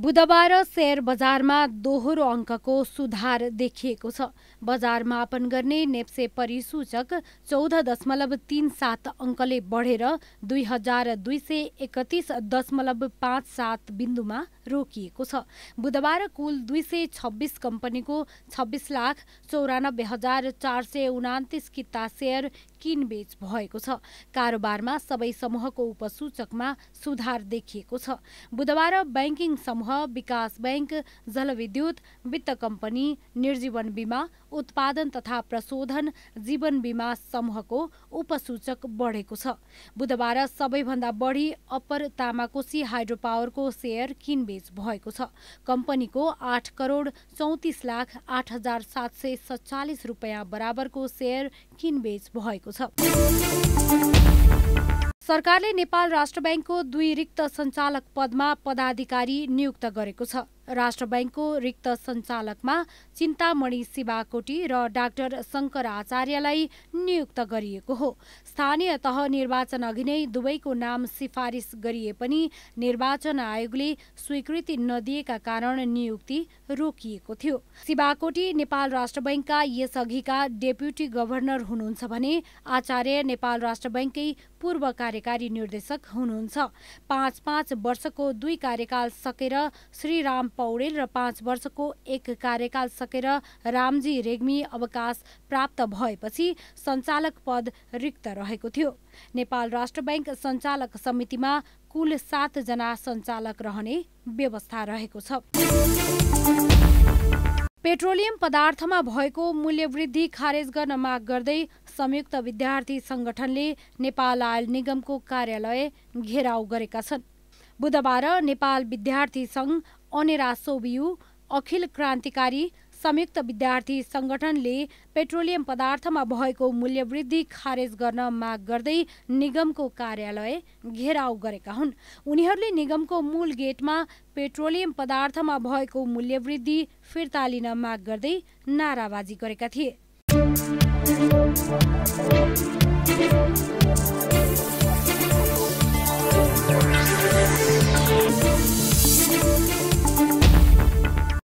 बुधबार शेयर बजारमा दोहोरो अङ्कको सुधार देखिएको छ। बजार मापन गर्ने नेप्से परिसूचक 14.37 अङ्कले बढेर 2231.57 बिन्दुमा रोकिएको छ। बुधबार कुल 226 कम्पनीको 26,94,429 किता शेयर किनबेच भएको छ। कारोबारमा सबै समूहको उपसूचकमा सुधार देखिएको छ। बुधबार बैंकिङ समूह, विकास बैंक, जलविद्युत, वित्त कम्पनी, निर्जीवन बीमा, उत्पादन तथा प्रशोधन, जीवन बीमा समूहको उपसूचक बढेको छ। बुधबार सबैभन्दा बढी अप्पर तामाकोशी हाइड्रोपावरको शेयर किनबेच भएको छ। कम्पनीको 8,34,08,747 रुपियाँ बराबरको शेयर किनबेच भएको छ। सरकारले नेपाल राष्ट्र बैंकको 2 रिक्त सञ्चालक पदमा पदाधिकारी नियुक्त गरेको छ। राष्ट्र बैंकको रिक्त सञ्चालकमा चिन्तामणि शिवाकोटी र डाक्टर शङ्कर आचार्यलाई नियुक्त गरिएको हो। स्थानीय तह निर्वाचन अघि नै दुवैको नाम सिफारिस गरिए पनि निर्वाचन आयोगले स्वीकृति नदिएका कारण नियुक्ति रोकिएको थियो। शिवाकोटी नेपाल राष्ट्र बैंकका यसअघिका डेप्युटी गभर्नर हुनुहुन्छ भने आचार्य नेपाल राष्ट्र बैंककै पूर्व कार्यकारी निर्देशक हुनुहुन्छ। 5 वर्षको 2 कार्यकाल सकेर श्रीराम पौडेल र 5 वर्षको 1 कार्यकाल सकेर रामजी रेग्मी अवकाश प्राप्त भएपछि सञ्चालक पद रिक्त रहेको थियो। नेपाल राष्ट्र बैंक सञ्चालक समितिमा कुल 7 जना सञ्चालक रहने व्यवस्था रहेको छ। पेट्रोलियम पदार्थमा भएको मूल्यवृद्धि खारेज गर्न माग गर्दै संयुक्त विद्यार्थी संगठनले नेपाल आयल निगमको कार्यालय घेराउ गरेका छन्। बुधबार नेपाल विद्यार्थी सङ्घ, अनेरा सोबियु, अखिल क्रान्तिकारी संयुक्त विद्यार्थी संगठनले पेट्रोलियम पदार्थमा भएको मूल्यवृद्धि खारेज गर्न माग गर्दै निगमको कार्यालय घेराउ गरेका हुन्। उनीहरूले निगमको मूल गेटमा पेट्रोलियम पदार्थमा भएको मूल्यवृद्धि फिर्ता लिन माग गर्दै नाराबाजी गरेका थिए।